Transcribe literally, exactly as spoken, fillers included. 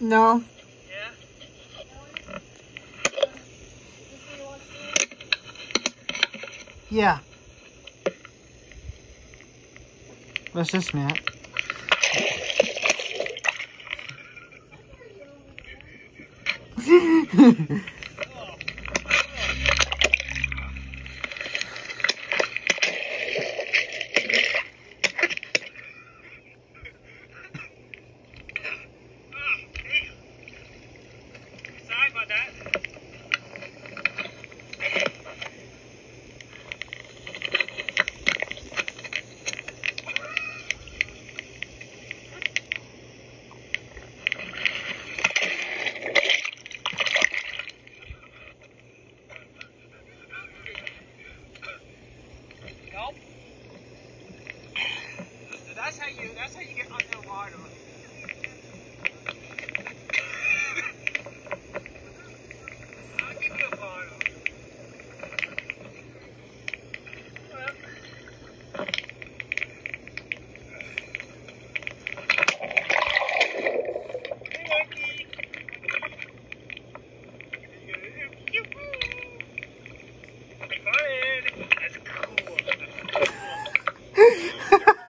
No. Yeah. What's this, Matt? Sorry about that. Nope. That's how you. That's how you get underwater.